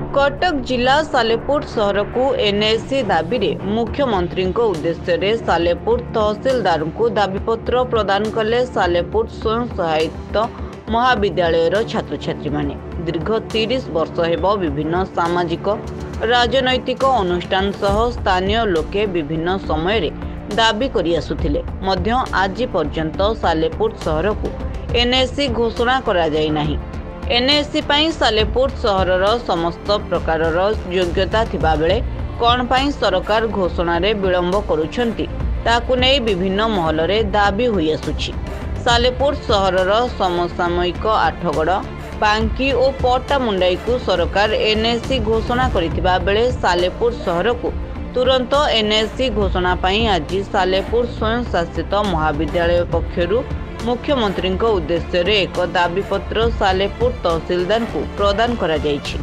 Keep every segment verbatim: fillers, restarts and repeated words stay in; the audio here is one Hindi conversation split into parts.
कटक जिला सालेपुर सहर को एनएसी दाबी रे मुख्यमंत्री उद्देश्य रे सालेपुर तहसीलदार को दाबीपत्र प्रदान कले सालेपुर स्वयं सहायता महाविद्यालय छात्र छात्री माने। दीर्घ तीस वर्ष हेब विभिन्न सामाजिक राजनैतिक अनुष्ठान सह स्थानीय लोके विभिन्न समय रे दाबी करि आसुथिले मध्य आज पर्यंत सालेपुर सहर को एनएसी घोषणा करा जाय नाही। एनएसी पाई सालेपुर सहरर समस्त प्रकार योग्यता थिबा बेले कौन पाई सरकार घोषणा रे विलंब करुछंती ताकु नै विभिन्न महल रे दाबी होई आसुछि। सालेपुर सहरर समसामयिक आठगड़ बांकी और पट्टामुंडाई को सरकार एनएसी घोषणा करिथिबा बेले सालेपुर सहर को तुरंत एनएसी घोषणा पाई आज सालेपुर स्वयं शासित महाविद्यालय पक्षरु मुख्यमंत्री उद्देश्य रे एक दाबीपत्र सालेपुर तहसीलदार को प्रदान करा जायछि।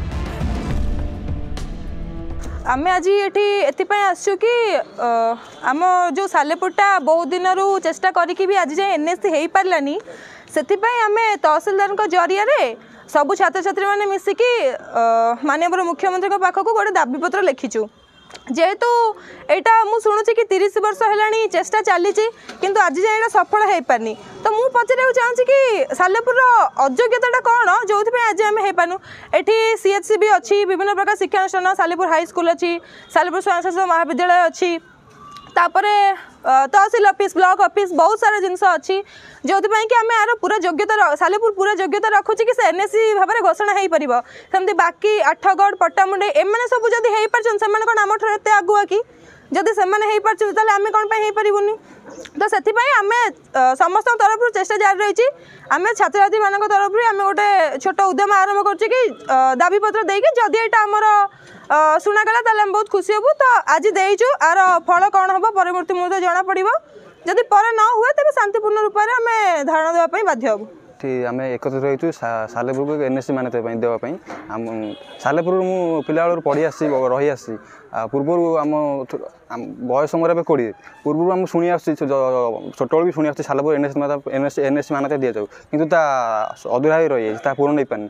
आमे आज ये आसु कि आम जो सालेपुरटा बहुत दिन रू चेष्टा करी भी आज जाए एनएससी हो पारानी से आमे तहसीलदार जरिया रे सबू छात्र छात्री मैंने मिसिकी माननीय मुख्यमंत्री पाखक गोटे दाबीपत्र लिखिचु। जेहेतु यहाँ मुझे शुणुची कि तीस वर्ष है चेष्टा चली किंतु आज जाए सफल हो पारनी तो मुझे पचार चाहूँगी कि सालेपुर अयोग्यता कौन जो आज आम हो पानु। ये सीएचसी भी अच्छी विभिन्न प्रकार शिक्षानुष्ठान सालेपुर हाई स्कूल अच्छी सालेपुर स्वयंशासित महाविद्यालय अच्छी तापरे तहसील ऑफिस ब्लॉक ऑफिस बहुत सारा जिनस अच्छी जो कि आम यार पूरा योग्यता सालेपुर पूरा योग्यता रखुची कि से एनएससी भाव में घोषणा हो पार सेमती बाकी आठगड़ पट्टामुंडे एमने सब जब हो पार्छन से कौन आम एत आगुआ कि जदि से आम कौन हो पारूनी तो से आम समस्त तरफ चेष्टा जारी रही आम छात्र छात्री मान तरफ आम गोटे छोट उद्यम आरंभ कर दाबीपत्र देकी जदि यहाँ आमर शुणागला ताले हम बहुत खुशी हबु तो आज देइछु आर फल कौन हम परवर्ती मुहूर्त जना पड़िबो जदि पर न हुए तबे शांतिपूर्ण रूप से आम धारणा देवा पई बाध्य हबु। आम एकत्रित रही सालेपुर को एनएससी मान्यता देवाई सालेपुर मु पिला पढ़ी आसी रही आसी पूर्व आम बयस समय कोड़े पूर्व आम शुणी आस छोट भी शुणी आस सालेपुर एनएससी एनएससी मान्यता दि जाऊ कि अधूरा रही है पूर्ण नहीं पानी।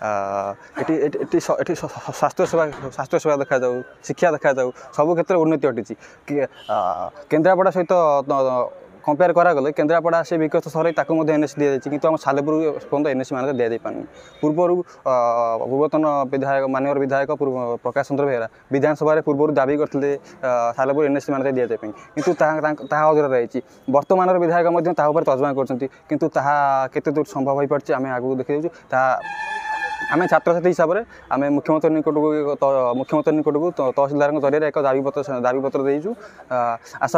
स्वास्थ्य सेवा स्वास्थ्य सेवा देखा जाऊ शिक्षा देखा जाऊ सब क्षेत्र में उन्नति घटी केन्द्रापड़ा सहित कंपेयर करागले केन्द्रापड़ा से विकसित सहर एनएससी दि जाए कि आम सालेपुर पर्यटन एनएससी मान्यता दि जापानी। पूर्वर पूर्वतन विधायक माननीय विधायक प्रकाश चंद्र बेहेरा विधानसभा पूर्व दाबी करते सालेपुर एनएससी मान्यता दि जाए कि अधूरा रही वर्तमान विधायक तर्जमा कर दूर संभव हो पार्टी आम आगे देखी आम छात्र छात्री हिसाब से आम मुख्यमंत्री निकट को मुख्यमंत्री निकट को तहसीलदार जरिए एक दाबीपत्र दाबीपत्र देचु आशा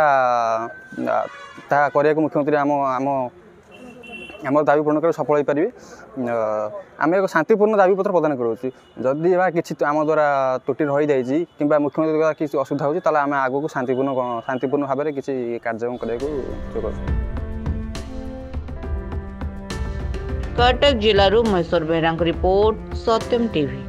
कर मुख्यमंत्री आम आम आम दाबी पूर्ण कर सफल हो पारे। आम एक शांतिपूर्ण दाबीपत्र प्रदान करोची जदि किसी आम द्वारा त्रुटि रही जाए कि मुख्यमंत्री द्वारा किसी असुविधा होती आम आगे को शांतिपूर्ण शांतिपूर्ण भाव में किसी कार्यक्रम करने कटक जिलूर महेश्वर बेहरा रिपोर्ट सत्यम टीवी।